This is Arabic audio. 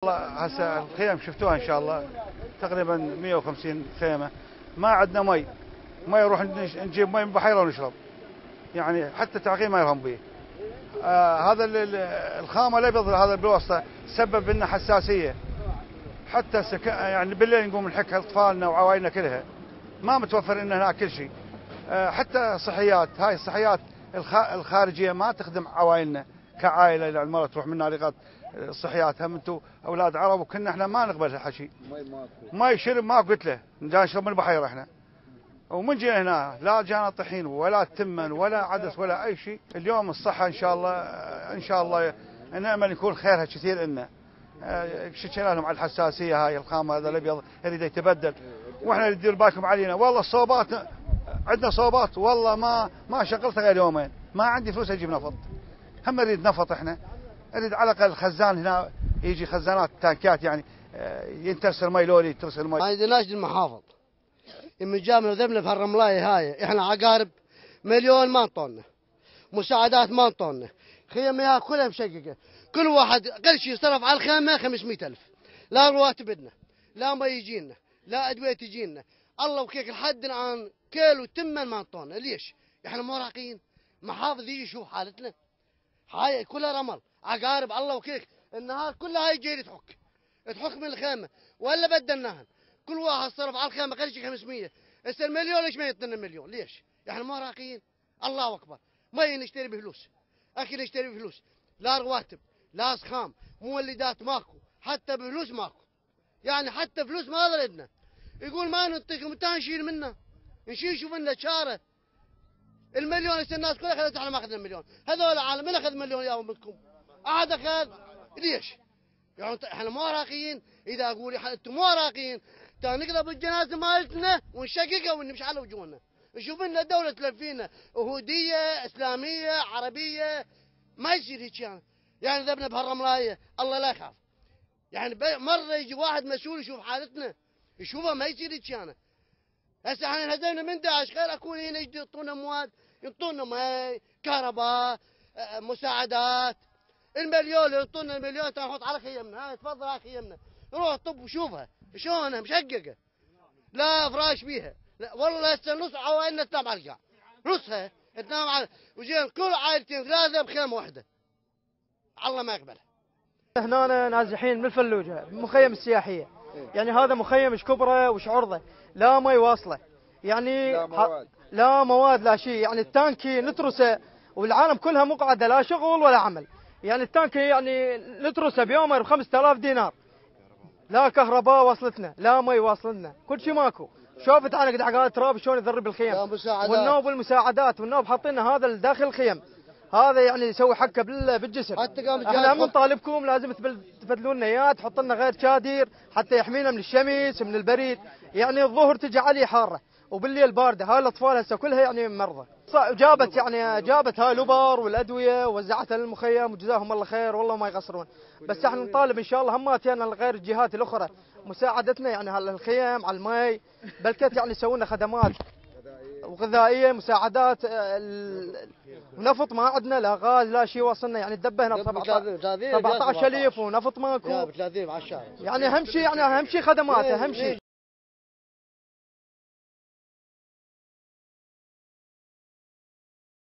والله هسه الخيم شفتوها ان شاء الله تقريبا 150 خيمه. ما عندنا ما يروح نجيب مي من بحيره ونشرب، يعني حتى تعقيم ما يرهم به. هذا الخامه الابيض هذا بالوسطى سبب لنا حساسيه، حتى يعني بالليل نقوم نحك اطفالنا وعوائلنا كلها، ما متوفر لنا هناك كل شيء. حتى صحيات، هاي الصحيات الخارجيه ما تخدم عوائلنا كعائله، اذا المراه تروح منا ريقات الصحيات، هم انتم اولاد عرب وكنا احنا ما نقبل هالحكي. ماي شرب ماكو، قلت له جاي نشرب من البحيره احنا، ومن جينا هنا لا جانا طحين ولا تمن ولا عدس ولا اي شيء. اليوم الصحه ان شاء الله، ان شاء الله نامل يكون خيرها كثير لنا. شكينا لهم على الحساسيه، هاي الخامه هذا الابيض يريد يتبدل، واحنا ندير بالكم علينا. والله الصوبات عندنا صوبات، والله ما شغلتها غير يومين، ما عندي فلوس اجيب نفط. هم نريد نفط، احنا نريد على الاقل الخزان هنا يجي خزانات تانكات، يعني ينترسل مي لوري ترسل مي. ما عندناش المحافظ من جامنا ذبنا في الرملايه هاي، احنا عقارب مليون ما انطونا مساعدات، ما انطونا خيمها كلها مشققه، كل واحد اقل شيء صرف على الخيمه 500,000، لا رواتب لنا، لا ما يجينا، لا ادويه تجينا. الله وكيك لحد الان كيلو تمن ما انطونا. ليش؟ احنا مراقين، محافظ يجي يشوف حالتنا، هاي كلها رمل عقارب. الله وكيك النهار كلها هاي جاي تحك من الخيمه، ولا بدلناها كل واحد صرف على الخيمه اقل شيء 500. هسه المليون ليش ما يعطينا المليون؟ ليش؟ احنا مراقين. الله اكبر، مي نشتري بفلوس، اكل نشتري بفلوس، لا رواتب لا اسخام، مولدات ماكو، حتى بفلوس ماكو، يعني حتى فلوس ما ردنا. يقول ما نعطيكم، انت نشيل منه، نشيل شوف لنا شاره. المليون هسه الناس كلها اخذت، احنا ما اخذنا المليون. هذول العالم من اخذ مليون يا منكم؟ احد اخذ؟ ليش؟ يعني احنا مو عراقيين. اذا اقول انتم مو عراقيين نقلب الجنازه مالتنا ونشققها ونمشي على وجوهنا. نشوف لنا دوله تلفينا، يهوديه اسلاميه عربيه. ما يصير هيك يعني ذبنا بهالرملايه. الله لا يخاف، يعني مره يجي واحد مسؤول يشوف حالتنا، يشوفها. ما يصير هيك هسه احنا انهزمنا من داعش، غير اكون هنا يعطونا مواد، يعطونا مي كهرباء مساعدات. المليون اللي يعطونا المليون نحط على خيمنا، هاي تفضل على خيمنا، روح طب وشوفها شلونها مشققه، لا فراش بيها. لا والله هسه نص عوائلنا تنام على القاع، نصها تنام على، وجينا كل عائلتين ثلاثه بخيمه واحده. الله ما يقبلها. هنا نازحين من الفلوجه، مخيم السياحيه، يعني هذا مخيم ايش كبره وش عرضه، لا مي واصله، يعني لا مواد لا شيء. يعني التانكي نترسه والعالم كلها مقعده، لا شغل ولا عمل. يعني التانكي يعني نترسه بيومه ب 5000 دينار، لا كهرباء وصلتنا، لا مي واصلتنا، كل شيء ماكو. شوفت انا قد عقال تراب شلون يضرب الخيم، والنوب والمساعدات، والنوب حاطين هذا داخل الخيم، هذا يعني يسوي حكه بالجسر. احنا من طالبكم لازم تبدلون لنا اياه، تحط لنا غير شادير حتى يحمينا من الشمس من البريد. يعني الظهر تجي عليه حاره وبالليل بارده، هاي الاطفال هسه كلها يعني مرضى. جابت هاي الابر والادويه ووزعتها للمخيم، وجزاهم الله خير والله ما يقصرون. بس احنا نطالب ان شاء الله هماتنا غير الجهات الاخرى مساعدتنا، يعني على الخيم على المي، بلكت يعني يسوون لنا خدمات وغذائيه مساعدات. ونفط ما عندنا، لا غاز لا شيء وصلنا، يعني الدبه هنا 17,000 ونفط ماكو. يعني اهم شيء خدمات، اهم شيء.